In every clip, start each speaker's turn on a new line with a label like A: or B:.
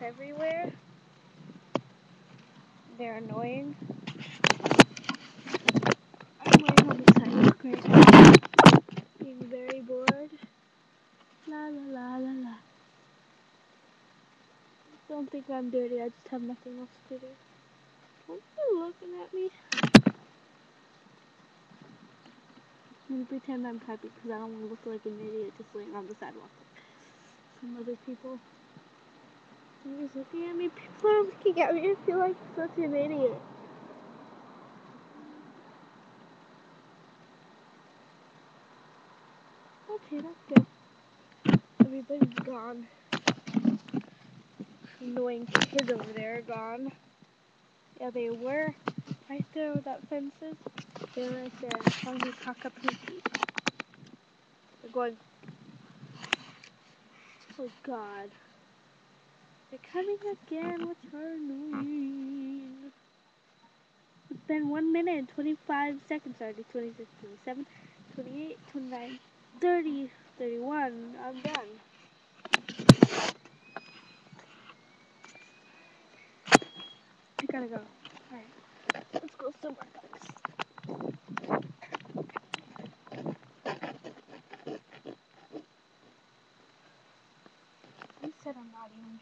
A: everywhere. They're annoying. I'm laying on the sidewalk right now, being very bored. La la la la la. Don't think I'm dirty, I just have nothing else to do. Don't you looking at me? I'm gonna pretend I'm happy because I don't want to look like an idiot just laying on the sidewalk like some other people. Nobody's looking at me. People are looking at me. I feel like such an idiot. Okay, that's good. Everybody's gone. Annoying kids over there are gone. Yeah, they were right there without fences. They're right there calling me cockapookie. They're going, oh God. They're coming again, which are annoying. It's been 1 minute and 25 seconds already. 26, 27, 28, 29, 30, 31. I'm done. I gotta go. Alright. Let's go somewhere else. You said I'm not even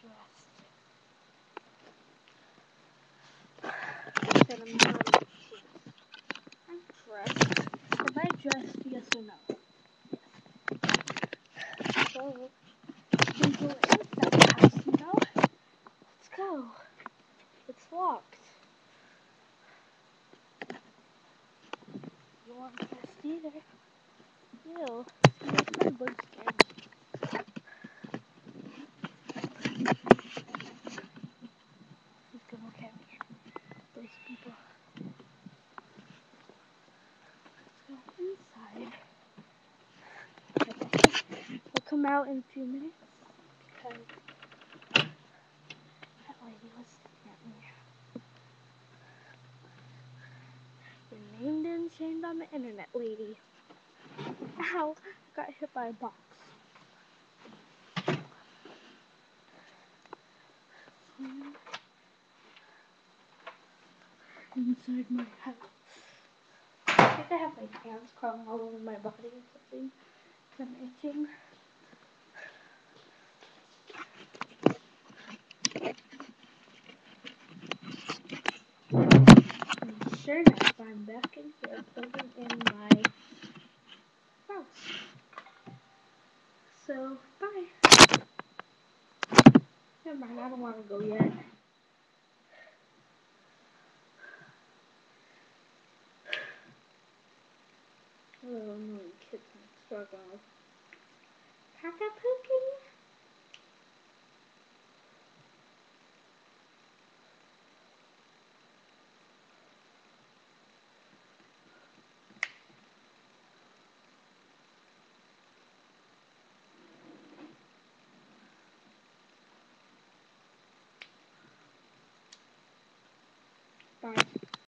A: dressed. You said I'm not even dressed. I'm dressed. Am I dressed? Yes or no? Yes. So, we go inside the house, you know? Let's go. It's locked. You weren't dressed either. Ew. See, my bug scared me. He's gonna look at me. Those people. Let's go inside. We'll come out in a few minutes because that lady was looking at me. You're named and shamed on the internet, lady. Ow! I got hit by a box. Inside my house. I think I have my hands crawling all over my body or something. I'm itching. And sure enough, I'm back in here living in my house. So, bye. Never mind, I don't want to go yet. Oh, annoying kids I'm struggling with. Cockapookie? Bye.